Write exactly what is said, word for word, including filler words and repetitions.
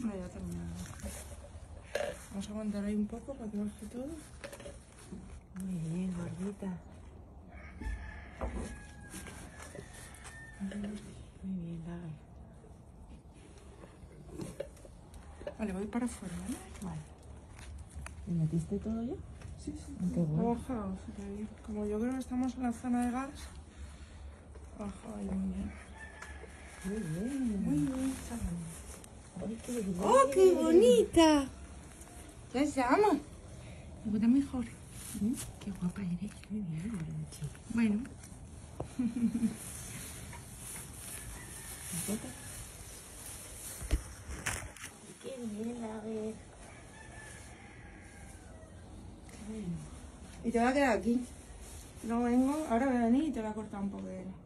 Bueno, ya terminado. Vamos a aguantar ahí un poco para que baje todo. Muy bien, gordita. Muy bien, dale. Vale, voy para afuera, ¿vale? Vale. ¿Le metiste todo ya? Sí, sí. Qué Ha bueno. bajado, o sea que como yo creo que estamos en la zona de gas, ha bajado ahí muy bien. Muy bien. Muy bien, chaval. Ay, qué bien. ¡Oh, qué bonita! Ya se llama. Me gusta mejor. ¿Mm? Qué guapa eres. Muy bien, Blanchi. Bueno. Qué bien, a ver. Y te va a quedar aquí. No vengo, ahora voy a venir y te voy a cortar un poco de paja.